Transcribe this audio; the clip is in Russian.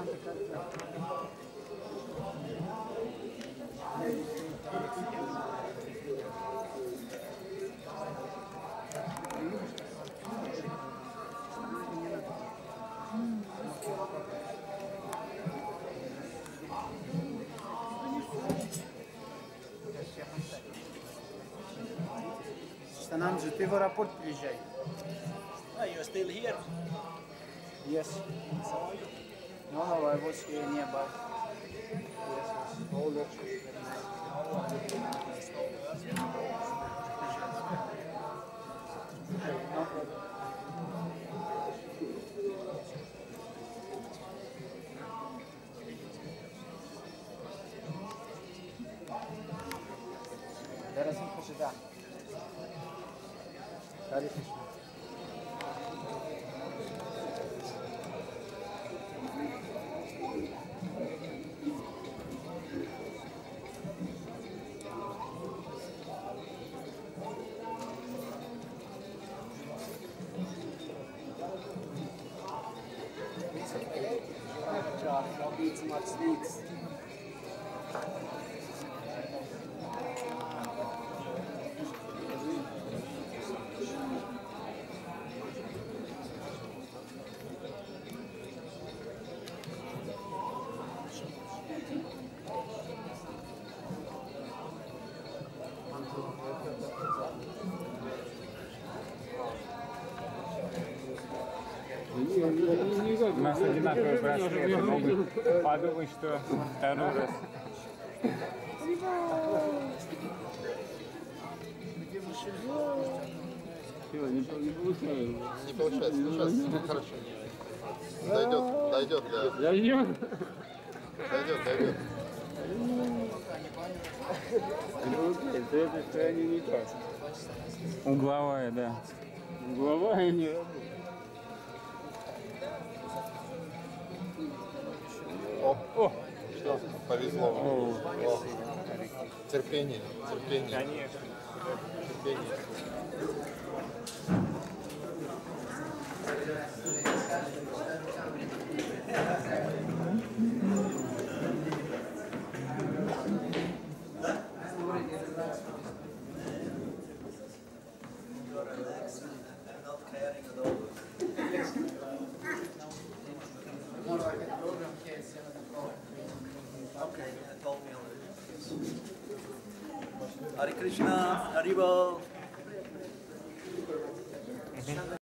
Станам же, ты в аэропорт приезжай. You're still here? Yes. No, no, I was here nearby. Yes, yes. All that is very nice. No problem. Darasın koşuda. Hadi koşu. I'll eat some much sweets. У нас одинаковые браслеты, могут подумать, что второй раз. Не получается. Не получается, ну сейчас хорошо. Дойдет, да. Дойдет? Дойдет. Не получается, это состояние никак. Угловая, да. Голова не работает. О, что? Повезло. О. Терпение. Конечно. Терпение. Not caring at all. More like a program case, Okay, you told me already. Hare Krishna, Haribol.